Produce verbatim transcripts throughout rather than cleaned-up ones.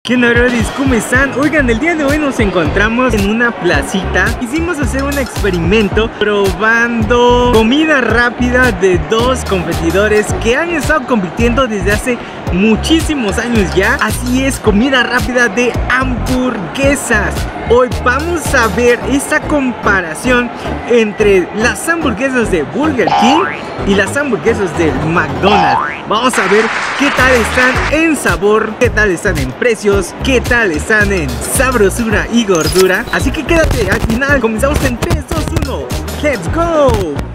¿Qué onda, brothers? ¿Cómo están? Oigan, el día de hoy nos encontramos en una placita. Quisimos hacer un experimento probando comida rápida de dos competidores que han estado compitiendo desde hace muchísimos años ya. Así es, comida rápida de hamburguesas. Hoy vamos a ver esta comparación entre las hamburguesas de Burger King y las hamburguesas del McDonald's. Vamos a ver qué tal están en sabor, qué tal están en precios, qué tal están en sabrosura y gordura. Así que quédate al final, comenzamos en tres, dos, uno. ¡Let's go!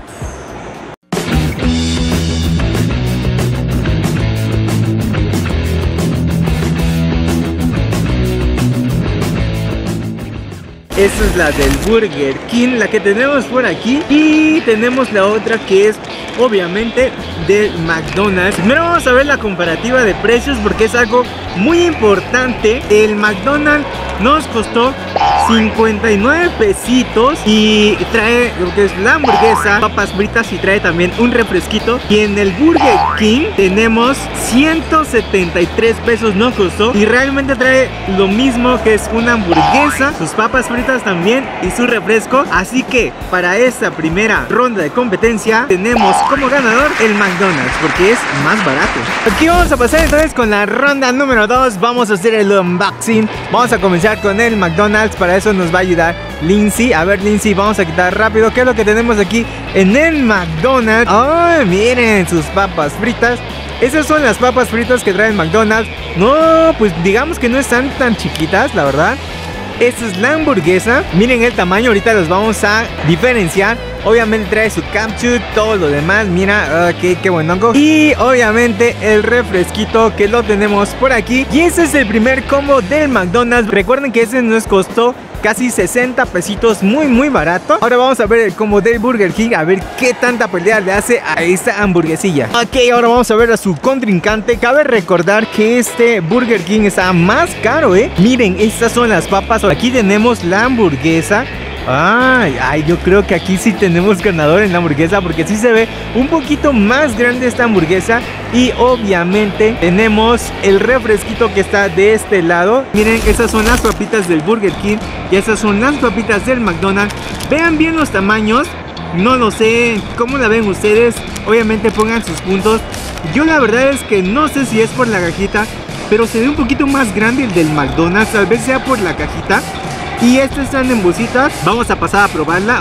Esta es la del Burger King, la que tenemos por aquí. Y tenemos la otra que es obviamente del McDonald's. Primero vamos a ver la comparativa de precios porque es algo muy importante. El McDonald's nos costó cincuenta y nueve pesitos y trae lo que es la hamburguesa, papas fritas y trae también un refresquito. Y en el Burger King tenemos ciento setenta y tres pesos nos costó y realmente trae lo mismo, que es una hamburguesa, sus papas fritas también y su refresco. Así que para esta primera ronda de competencia tenemos como ganador el McDonald's porque es más barato. Aquí vamos a pasar entonces con la ronda número dos. Vamos a hacer el unboxing. Vamos a comenzar con el McDonald's. Para eso nos va a ayudar Lindsay. A ver, Lindsay, vamos a quitar rápido qué es lo que tenemos aquí en el McDonald's. ¡Oh, miren! Sus papas fritas. Esas son las papas fritas que trae el McDonald's. No, pues digamos que no están tan chiquitas, la verdad. Esta es la hamburguesa. Miren el tamaño, ahorita los vamos a diferenciar. Obviamente trae su ketchup, todo lo demás. Mira, uh, qué, qué buen hongo. Y obviamente el refresquito que lo tenemos por aquí. Y ese es el primer combo del McDonald's. Recuerden que ese nos costó casi sesenta pesitos, muy muy barato. Ahora vamos a ver el combo del Burger King, a ver qué tanta pelea le hace a esta hamburguesilla. Ok, ahora vamos a ver a su contrincante. Cabe recordar que este Burger King está más caro, eh. Miren, estas son las papas. Aquí tenemos la hamburguesa. Ay, ay, yo creo que aquí sí tenemos ganador en la hamburguesa porque sí se ve un poquito más grande esta hamburguesa. Y obviamente tenemos el refresquito que está de este lado. Miren, esas son las papitas del Burger King y esas son las papitas del McDonald's. Vean bien los tamaños. No lo sé, ¿cómo la ven ustedes? Obviamente pongan sus puntos. Yo la verdad es que no sé si es por la cajita, pero se ve un poquito más grande el del McDonald's. Tal vez sea por la cajita. Y estas están en bolsitas. Vamos a pasar a probarla.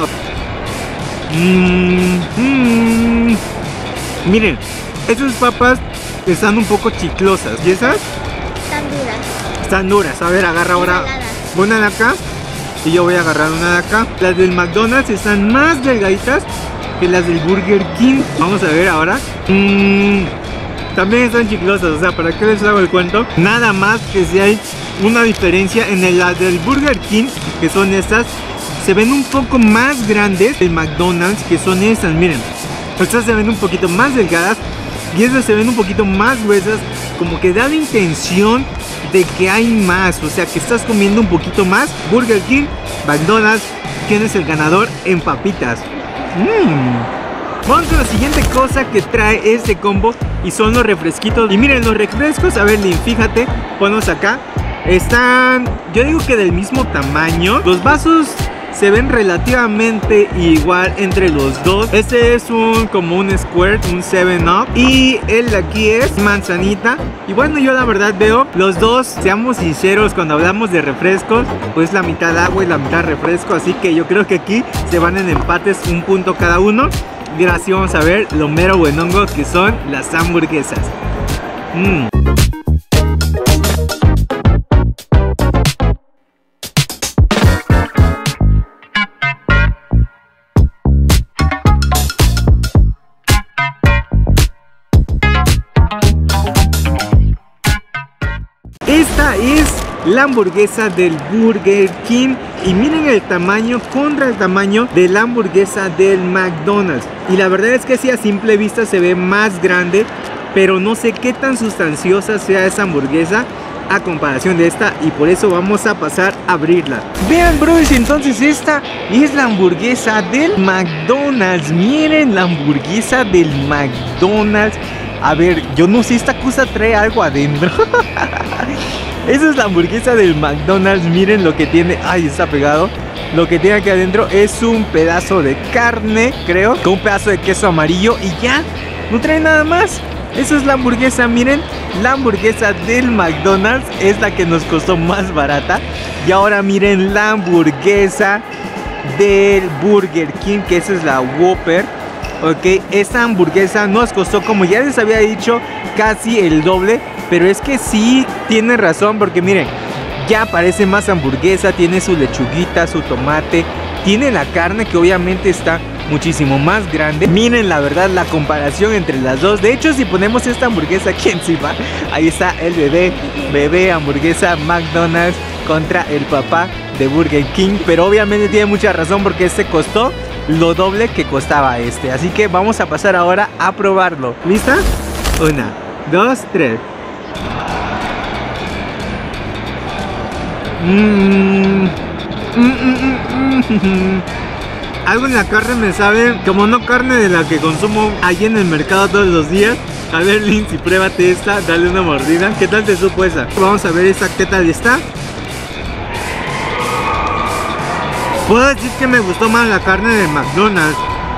Mmm, mmm. Miren, estas papas están un poco chiclosas. ¿Y esas? Están duras. Están duras. A ver, agarra ahora una de acá. Y yo voy a agarrar una de acá. Las del McDonald's están más delgaditas que las del Burger King. Vamos a ver ahora. Mmm. También están chiclosas, o sea, ¿para qué les hago el cuento? Nada más que si hay una diferencia en el la del Burger King, que son estas, se ven un poco más grandes del McDonald's, que son estas, miren. Estas se ven un poquito más delgadas y estas se ven un poquito más gruesas, como que da la intención de que hay más, o sea, que estás comiendo un poquito más. Burger King, McDonald's, ¿quién es el ganador en papitas? Mmm. Vamos con la siguiente cosa que trae este combo y son los refresquitos. Y miren los refrescos, a ver, Lin, fíjate, ponlos acá. Están, yo digo que del mismo tamaño. Los vasos se ven relativamente igual entre los dos. Este es un como un Squirt, un seven up. Y el de aquí es manzanita. Y bueno, yo la verdad veo los dos, seamos sinceros, cuando hablamos de refrescos, pues la mitad agua y la mitad refresco. Así que yo creo que aquí se van en empates, un punto cada uno. Y ahora sí vamos a ver lo mero buenongo que son las hamburguesas. Mm. Esta es la hamburguesa del Burger King y miren el tamaño contra el tamaño de la hamburguesa del McDonald's. Y la verdad es que sí, a simple vista se ve más grande, pero no sé qué tan sustanciosa sea esa hamburguesa a comparación de esta, y por eso vamos a pasar a abrirla. Vean, brothers, entonces esta es la hamburguesa del McDonald's. Miren la hamburguesa del McDonald's. A ver, yo no sé, esta cosa trae algo adentro. Esa es la hamburguesa del McDonald's. Miren lo que tiene. Ay, está pegado. Lo que tiene aquí adentro es un pedazo de carne, creo, con un pedazo de queso amarillo y ya, no trae nada más. Esa es la hamburguesa, miren. La hamburguesa del McDonald's es la que nos costó más barata. Y ahora miren la hamburguesa del Burger King, que esa es la Whopper. Ok, esta hamburguesa nos costó, como ya les había dicho, casi el doble. Pero es que sí tiene razón, porque miren, ya parece más hamburguesa. Tiene su lechuguita, su tomate, tiene la carne que obviamente está muchísimo más grande. Miren la verdad la comparación entre las dos. De hecho, si ponemos esta hamburguesa aquí encima, ahí está el bebé, bebé hamburguesa McDonald's contra el papá de Burger King. Pero obviamente tiene mucha razón, porque este costó lo doble que costaba este. Así que vamos a pasar ahora a probarlo. ¿Lista? Una, dos, tres. Mmm. Mm, mm, mm, mm. Algo en la carne me sabe como no carne de la que consumo allí en el mercado todos los días. A ver, Lindsay, pruébate esta, dale una mordida. ¿Qué tal te supo esa? Vamos a ver esta, ¿qué tal está? Puedo decir que me gustó más la carne de McDonald's.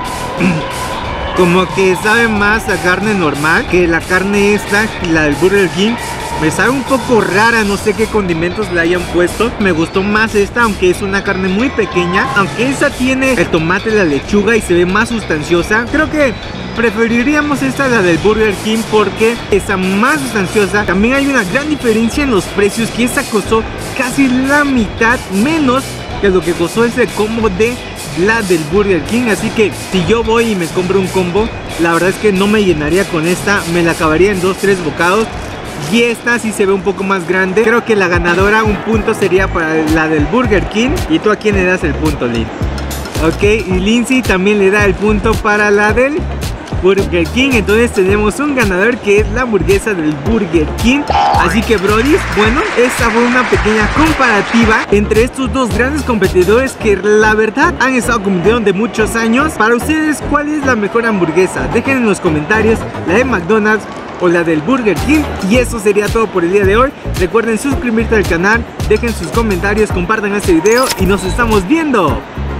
Como que sabe más a carne normal que la carne esta, la del Burger King. Me sabe un poco rara, no sé qué condimentos le hayan puesto. Me gustó más esta, aunque es una carne muy pequeña. Aunque esa tiene el tomate, la lechuga y se ve más sustanciosa. Creo que preferiríamos esta, la del Burger King, porque está más sustanciosa. También hay una gran diferencia en los precios, que esta costó casi la mitad menos que lo que costó ese combo de la del Burger King. Así que si yo voy y me compro un combo, la verdad es que no me llenaría con esta. Me la acabaría en dos, tres bocados. Y esta sí se ve un poco más grande. Creo que la ganadora, un punto sería para la del Burger King. ¿Y tú a quién le das el punto, Lin? Ok, y Lindsay también le da el punto para la del Burger King. Entonces tenemos un ganador, que es la hamburguesa del Burger King. Así que, brodis, bueno, esta fue una pequeña comparativa entre estos dos grandes competidores que la verdad han estado compitiendo de muchos años. Para ustedes, ¿cuál es la mejor hamburguesa? Dejen en los comentarios la de McDonald's o la del Burger King. Y eso sería todo por el día de hoy. Recuerden suscribirse al canal, dejen sus comentarios, compartan este video y nos estamos viendo.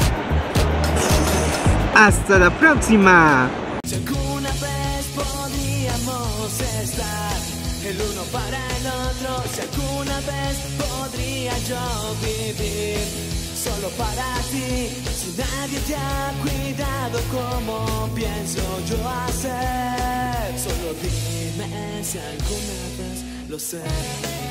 Hasta la próxima. Si alguna vez podríamos estar el uno para el otro, si alguna vez podría yo vivir solo para ti, si nadie te ha cuidado como pienso yo hacer, solo dime si alguna vez lo sé.